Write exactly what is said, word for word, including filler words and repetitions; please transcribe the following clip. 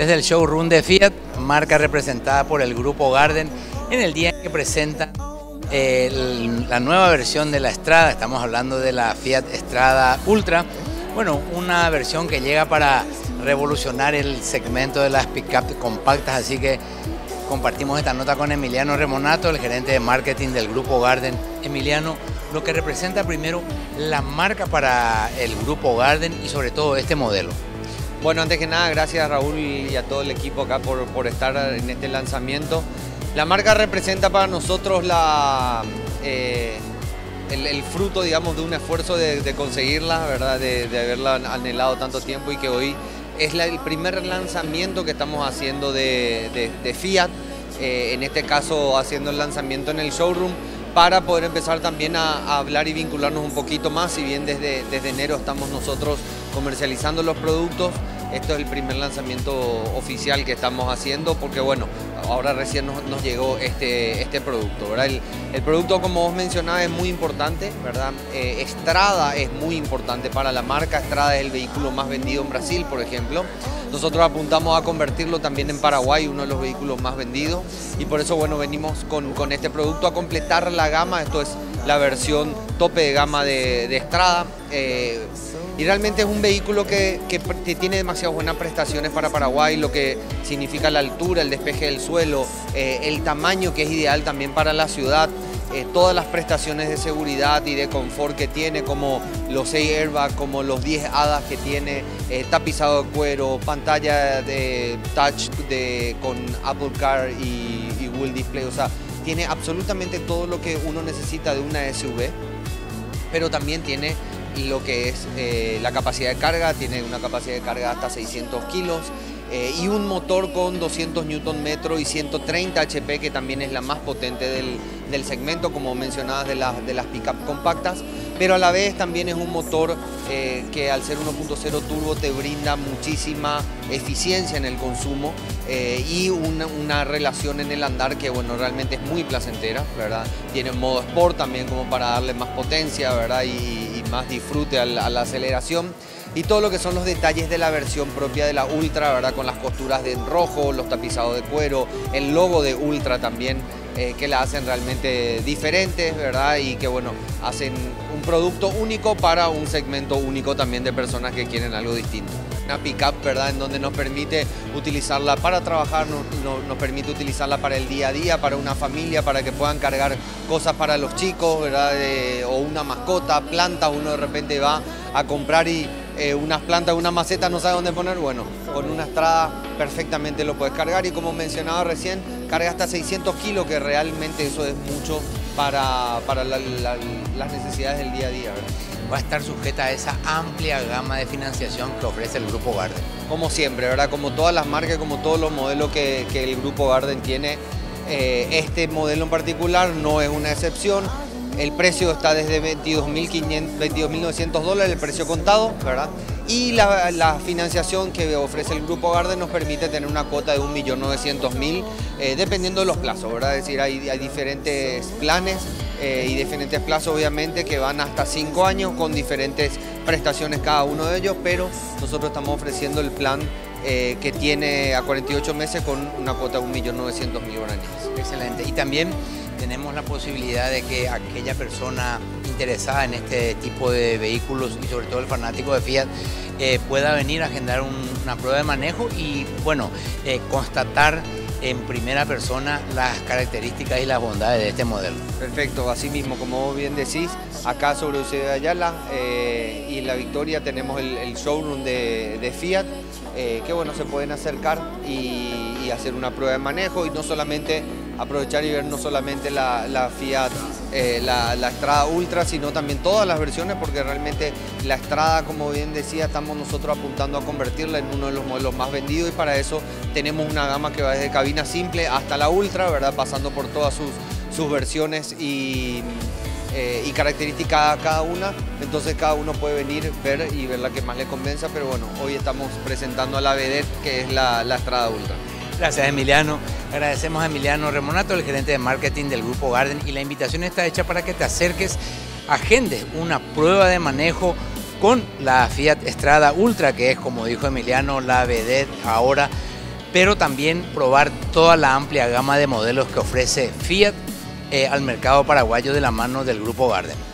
desde el showroom de Fiat, marca representada por el grupo Garden, en el día en que presenta eh, la nueva versión de la Strada. Estamos hablando de la Fiat Strada Ultra. Bueno, una versión que llega para revolucionar el segmento de las pick-up compactas, así que compartimos esta nota con Emiliano Remonato, el gerente de marketing del grupo Garden. Emiliano, lo que representa primero la marca para el grupo Garden y sobre todo este modelo. Bueno, antes que nada, gracias Raúl y a todo el equipo acá por, por estar en este lanzamiento. La marca representa para nosotros la, eh, el, el fruto, digamos, de un esfuerzo de, de conseguirla, ¿verdad? De, de haberla anhelado tanto tiempo y que hoy es la, el primer lanzamiento que estamos haciendo de, de, de Fiat, eh, en este caso haciendo el lanzamiento en el showroom, para poder empezar también a, a hablar y vincularnos un poquito más. Si bien desde, desde enero estamos nosotros comercializando los productos, esto es el primer lanzamiento oficial que estamos haciendo porque, bueno, ahora recién nos, nos llegó este, este producto, ¿verdad? El, el producto, como vos mencionabas, es muy importante, ¿verdad? Eh, Strada es muy importante para la marca. Strada es el vehículo más vendido en Brasil, por ejemplo. Nosotros apuntamos a convertirlo también en Paraguay, uno de los vehículos más vendidos, y por eso, bueno, venimos con, con este producto a completar la gama. Esto es la versión tope de gama de, de Strada. Eh, Y realmente es un vehículo que, que, que tiene demasiadas buenas prestaciones para Paraguay, lo que significa la altura, el despeje del suelo, eh, el tamaño que es ideal también para la ciudad, eh, todas las prestaciones de seguridad y de confort que tiene, como los seis airbags, como los diez hadas que tiene, eh, tapizado de cuero, pantalla de touch de, con Apple Car y, y Wheel Display. O sea, tiene absolutamente todo lo que uno necesita de una S U V, pero también tiene lo que es eh, la capacidad de carga. Tiene una capacidad de carga hasta seiscientos kilos eh, y un motor con doscientos newton metros y ciento treinta H P, que también es la más potente del, del segmento, como mencionabas, de, la, de las pick-up compactas, pero a la vez también es un motor eh, que al ser uno punto cero turbo te brinda muchísima eficiencia en el consumo eh, y una, una relación en el andar que, bueno, realmente es muy placentera, ¿verdad? Tiene modo Sport también como para darle más potencia, ¿verdad? Y, y más disfrute a la, a la aceleración. Y todo lo que son los detalles de la versión propia de la Ultra, ¿verdad? Con las costuras de rojo, los tapizados de cuero, el logo de Ultra también, eh, que la hacen realmente diferentes, ¿verdad? Y que, bueno, hacen un producto único para un segmento único también de personas que quieren algo distinto. Una pick-up, ¿verdad? En donde nos permite utilizarla para trabajar, nos, nos, nos permite utilizarla para el día a día, para una familia, para que puedan cargar cosas para los chicos, ¿verdad? Eh, o una mascota, plantas. Uno de repente va a comprar y eh, unas plantas, una maceta, no sabe dónde poner. Bueno, con una Strada perfectamente lo puedes cargar, y como mencionaba recién, carga hasta seiscientos kilos, que realmente eso es mucho para, para la, la, las necesidades del día a día, ¿verdad? Va a estar sujeta a esa amplia gama de financiación que ofrece el grupo Garden. Como siempre, ¿verdad? Como todas las marcas, como todos los modelos que, que el grupo Garden tiene, eh, este modelo en particular no es una excepción. El precio está desde veintidós mil novecientos dólares, el precio contado, ¿verdad? Y la, la financiación que ofrece el grupo Garden nos permite tener una cuota de un millón novecientos mil, eh, dependiendo de los plazos, ¿verdad? Es decir, hay, hay diferentes planes eh, y diferentes plazos, obviamente, que van hasta cinco años con diferentes prestaciones cada uno de ellos, pero nosotros estamos ofreciendo el plan eh, que tiene a cuarenta y ocho meses con una cuota de un millón novecientos mil guaraníes. Excelente. Y también tenemos la posibilidad de que aquella persona interesada en este tipo de vehículos y sobre todo el fanático de Fiat eh, pueda venir a agendar un, una prueba de manejo y, bueno, eh, constatar en primera persona las características y las bondades de este modelo. Perfecto, así mismo, como vos bien decís, acá sobre Eusebio de Ayala eh, y en La Victoria tenemos el, el showroom de, de Fiat, eh, que, bueno, se pueden acercar y, y hacer una prueba de manejo, y no solamente aprovechar y ver no solamente la, la Fiat, eh, la, la Strada Ultra, sino también todas las versiones, porque realmente la Strada, como bien decía, estamos nosotros apuntando a convertirla en uno de los modelos más vendidos, y para eso tenemos una gama que va desde cabina simple hasta la Ultra, ¿verdad? Pasando por todas sus, sus versiones y, eh, y características cada una. Entonces cada uno puede venir, ver y ver la que más le convenza, pero bueno, hoy estamos presentando a la vedette, que es la, la Strada Ultra. Gracias, Emiliano. Agradecemos a Emiliano Remonato, el gerente de marketing del grupo Garden, y la invitación está hecha para que te acerques, agendes una prueba de manejo con la Fiat Strada Ultra, que es, como dijo Emiliano, la vedette ahora pero también probar toda la amplia gama de modelos que ofrece Fiat eh, al mercado paraguayo de la mano del Grupo Garden.